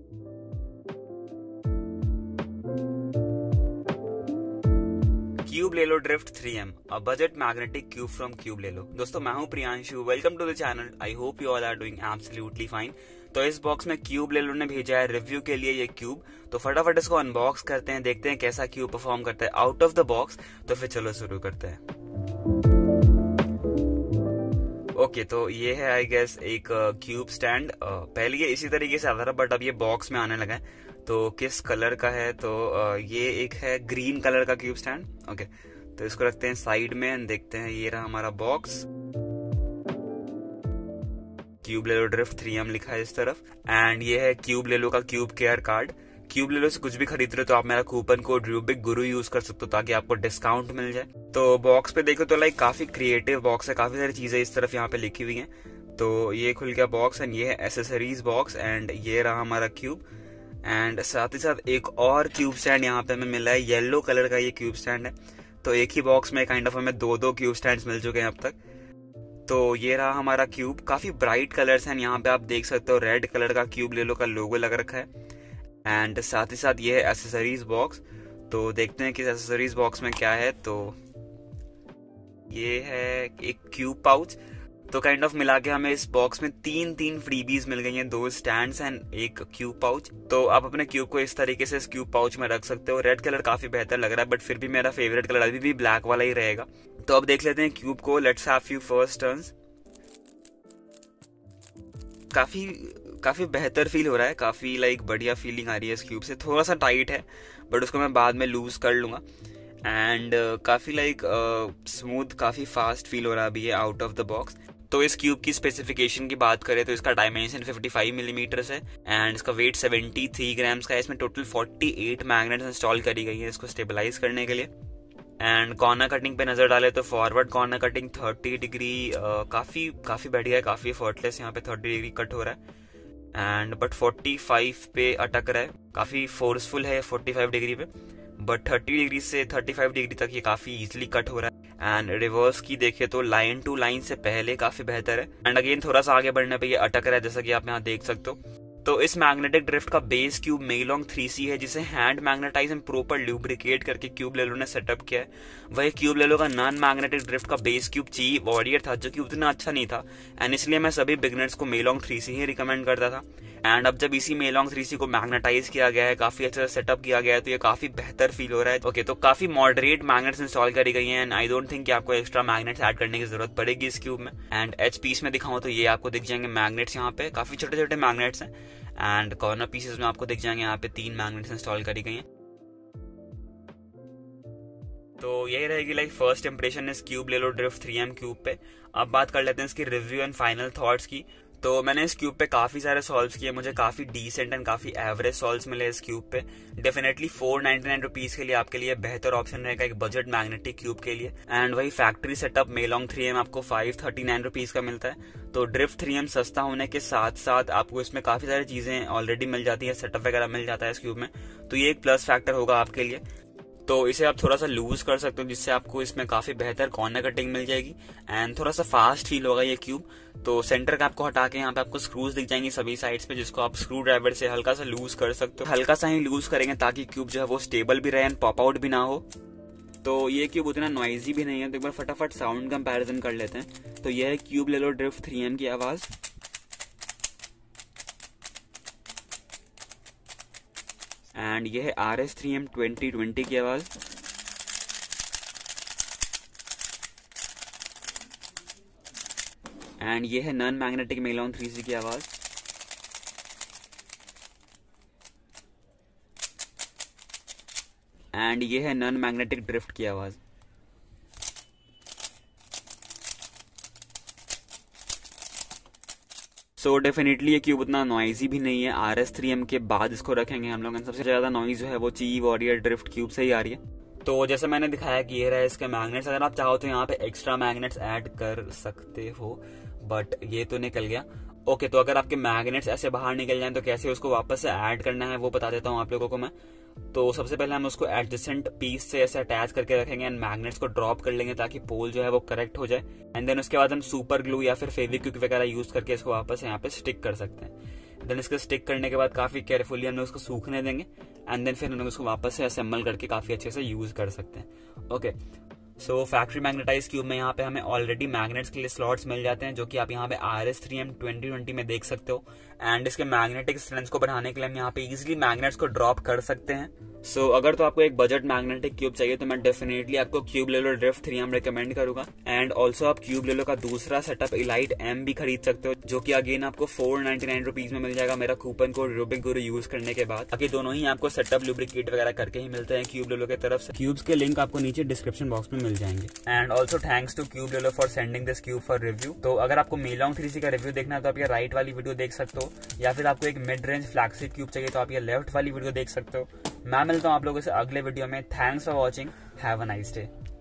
Cube ले लो drift 3M, a budget magnetic cube from Cubelelo. दोस्तों मैं हूं Priyanshu, welcome to the channel. I hope you all are doing absolutely fine. तो इस box में cube ले लो ने भेजा है रिव्यू के लिए ये क्यूब। तो फटाफट इसको अनबॉक्स करते हैं, देखते हैं कैसा क्यूब परफॉर्म करता है आउट ऑफ द बॉक्स। तो फिर चलो शुरू करते हैं। ओके, तो ये है आई गेस एक क्यूब स्टैंड। पहले ये इसी तरीके से आता था बट अब ये बॉक्स में आने लगा है। तो किस कलर का है, तो ये एक है ग्रीन कलर का क्यूब स्टैंड। ओके, तो इसको रखते हैं साइड में एंड देखते हैं। ये रहा हमारा बॉक्स। क्यूब ले लो ड्रिफ्ट 3M लिखा है इस तरफ। एंड ये है क्यूब ले लो का क्यूब केयर कार्ड। क्यूब ले लो से कुछ भी खरीद रहे हो तो आप मेरा coupon code Rubik guru use कर सकते हो ताकि आपको डिस्काउंट मिल जाए। तो बॉक्स पे देखो तो लाइक काफी क्रिएटिव बॉक्स है, काफी सारी चीजें इस तरफ यहाँ पे लिखी हुई हैं। तो ये खुल गया बॉक्स एंड ये है एसेसरीज बॉक्स एंड ये रहा हमारा क्यूब। एंड साथ ही साथ एक और क्यूब स्टैंड यहाँ पे हमें मिला है, येलो कलर का ये क्यूब स्टैंड है। तो एक ही बॉक्स में काइंड ऑफ हमें दो क्यूब स्टैंड्स मिल चुके हैं अब तक। तो ये रहा हमारा क्यूब, काफी ब्राइट कलर्स हैं यहाँ पे, आप देख सकते हो रेड कलर का क्यूब ले लो का लोगो लग रखा है। एंड साथ ही साथ ये है एसेसरीज बॉक्स। तो देखते हैं कि एसेसरीज बॉक्स में क्या है। तो ये है एक क्यूब पाउच। तो काइंड ऑफ मिला के हमें इस बॉक्स में तीन फ्रीबीज मिल गई हैं, 2 स्टैंड्स एंड एक क्यूब पाउच। तो आप अपने क्यूब को इस तरीके से इस क्यूब पाउच में रख सकते हो। रेड कलर काफी बेहतर लग रहा है बट फिर भी मेरा फेवरेट कलर अभी भी ब्लैक वाला ही रहेगा। तो अब देख लेते हैं क्यूब को। Let's have few first turns. काफी बेहतर फील हो रहा है, काफी लाइक बढ़िया फीलिंग आ रही है इस क्यूब से। थोड़ा सा टाइट है बट उसको मैं बाद में लूज कर लूंगा। एंड काफी लाइक स्मूथ, काफी फास्ट फील हो रहा है अभी ये आउट ऑफ द बॉक्स। तो इस क्यूब की स्पेसिफिकेशन की बात करें तो इसका डायमेंशन 55 मिलीमीटर है एंड इसका वेट 73 ग्राम्स का है। इसमें टोटल 48 मैग्नेट्स इंस्टॉल करी गई है इसको स्टेबलाइज करने के लिए। एंड कॉर्नर कटिंग पे नजर डाले तो फॉरवर्ड कॉर्नर कटिंग 30 डिग्री काफी बढ़िया है, काफी एफर्टलेस यहाँ पे 30 डिग्री कट हो रहा है। एंड बट 45 पे अटक रहा है, काफी फोर्सफुल है 45 डिग्री पे, बट 30 डिग्री से 35 डिग्री तक ये काफी इजीली कट हो रहा है। एंड रिवर्स की देखे तो लाइन टू लाइन से पहले काफी बेहतर है। एंड अगेन थोड़ा सा आगे बढ़ने पे ये अटक रहा है जैसा कि आप यहाँ देख सकते हो। तो इस मैग्नेटिक ड्रिफ्ट का बेस क्यूब मेलोंग 3C है जिसे hand magnetise and proper lubricate करके क्यूब लेलो ने सेटअप किया है। वही क्यूब लेलो का नॉन मैग्नेटिक ड्रिफ्ट का बेस क्यूब ची वॉरियर था जो कि उतना अच्छा नहीं था एंड इसलिए मैं सभी बिगनर्स को मेलोंग 3C ही रिकमेंड करता था। एंड अब जब इसी मेलोंग 3C को मैग्नेटाइज किया गया है, काफी अच्छा सेटअप किया गया है, तो ये काफी बेहतर फील हो रहा है। ओके, तो काफी मॉडरेट मैग्नेट्स इंस्टॉल करी गई हैं एंड आई डोंट थिंक कि आपको एक्स्ट्रा मैग्नेट्स ऐड करने की जरूरत पड़ेगी इस क्यूब में। एंड एच पीस में दिखाऊं तो ये आपको दिख जाएंगे मैग्नेट्स, यहाँ पे काफी छोटे छोटे मैग्नेट्स हैं। एंड कॉर्नर पीसेस में आपको दिख जाएंगे यहाँ पे 3 मैग्नेट्स इंस्टॉल करी गई हैं। तो यही रहेगी लाइक फर्स्ट इंप्रेशन इस Cubelelo drift 3M cube पे। अब बात कर लेते हैं इसकी रिव्यू एंड फाइनल थॉट्स की। तो मैंने इस क्यूब पे काफी सारे सॉल्व्स किए, मुझे काफी डिसेंट एंड काफी एवरेज सॉल्व्स मिले इस क्यूब पे। डेफिनेटली 499 रुपीज के लिए आपके लिए बेहतर ऑप्शन रहेगा एक बजट मैग्नेटिक क्यूब के लिए। एंड वही फैक्ट्री सेटअप मेलोंग 3M आपको 539 रुपीज का मिलता है। तो ड्रिफ्ट 3M सस्ता होने के साथ साथ आपको इसमें काफी सारी चीजें ऑलरेडी मिल जाती है, सेटअप वगैरह मिल जाता है इस क्यूब में, तो ये एक प्लस फैक्टर होगा आपके लिए। तो इसे आप थोड़ा सा लूज कर सकते हो जिससे आपको इसमें काफी बेहतर कॉर्नर कटिंग मिल जाएगी एंड थोड़ा सा फास्ट फील होगा ये क्यूब। तो सेंटर कैप को हटा के यहाँ पे आपको स्क्रूज दिख जाएंगी सभी साइड्स पे जिसको आप स्क्रू ड्राइवर से हल्का सा लूज कर सकते हो। हल्का सा ही लूज करेंगे ताकि क्यूब जो है वो स्टेबल भी रहे एंड पॉप आउट भी ना हो। तो ये क्यूब उतना नॉइजी भी नहीं है, तो एक बार फटाफट साउंड कंपैरिजन कर लेते हैं। तो यह है क्यूब ले लो ड्रिफ्ट 3M की आवाज। एंड ये है RS3M 2020 की आवाज। एंड ये है नॉन मैग्नेटिक मेलोंग 3C की आवाज। एंड ये है नॉन मैग्नेटिक ड्रिफ्ट की आवाज। सो डेफिनेटली ये क्यूब उतना नॉइजी भी नहीं है। RS3M के बाद इसको रखेंगे हम लोग, सबसे ज्यादा नॉइज जो है वो ची वॉरियर ड्रिफ्ट क्यूब से ही आ रही है। तो जैसे मैंने दिखाया कि ये रहा इसके मैग्नेट्स, अगर आप चाहो तो यहाँ पे एक्स्ट्रा मैग्नेट्स ऐड कर सकते हो बट ये तो निकल गया। ओके, तो अगर आपके मैग्नेट्स ऐसे बाहर निकल जाएं तो कैसे उसको वापस से ऐड करना है वो बता देता हूँ आप लोगों को मैं। तो सबसे पहले हम उसको एडजेसेंट पीस से ऐसे अटैच करके रखेंगे एंड मैग्नेट्स को ड्रॉप कर लेंगे ताकि पोल जो है वो करेक्ट हो जाए। एंड देन उसके बाद हम सुपर ग्लू या फिर फेविक्विक वगैरह यूज करके इसको वापस यहाँ पे स्टिक कर सकते हैं। देन इसको स्टिक करने के बाद काफी केयरफुली हमने उसको सूखने देंगे एंड देन फिर हम उसको वापस से असेंबल करके काफी अच्छे से यूज कर सकते हैं। Okay, so factory magnetise cube में यहाँ पे हमें ऑलरेडी मैग्नेट्स के लिए स्लॉट्स मिल जाते हैं, जो कि आप यहाँ पे RS3M 2020 में देख सकते हो। एंड इसके मैग्नेटिक स्ट्रेंथ को बढ़ाने के लिए हम यहाँ पे इजीली मैग्नेट्स को ड्रॉप कर सकते हैं। सो अगर तो आपको एक बजट मैग्नेटिक क्यूब चाहिए तो मैं डेफिनेटली आपको Cubelelo drift 3M recommend करूंगा। एंड ऑल्सो आप क्यूब ले लो का दूसरा सेटअप इलाइट M भी खरीद सकते हो, जो कि अगेन आपको 499 रुपीज में मिल जाएगा मेरा coupon code Rubik guru use करने के बाद। बाकी दोनों ही आपको सेटअप लुब्रिकेट वगैरह करके ही मिलते हैं क्यूब ले लो की तरफ से। क्यूब्स के लिंक आपको नीचे डिस्क्रिप्शन बॉक्स में मिल जाएंगे। And also thanks to Cubelelo for sending this cube for review. तो अगर आपको मीलोंग 3C का रिव्यू देखना है तो आप ये राइट वाली वीडियो देख सकते हो, या फिर आपको एक मिड रेंज फ्लैगशिप क्यूब चाहिए तो आप ये लेफ्ट वाली वीडियो देख सकते हो। मैं मिलता हूँ आप लोगों से अगले वीडियो में। Thanks for watching, have a nice day.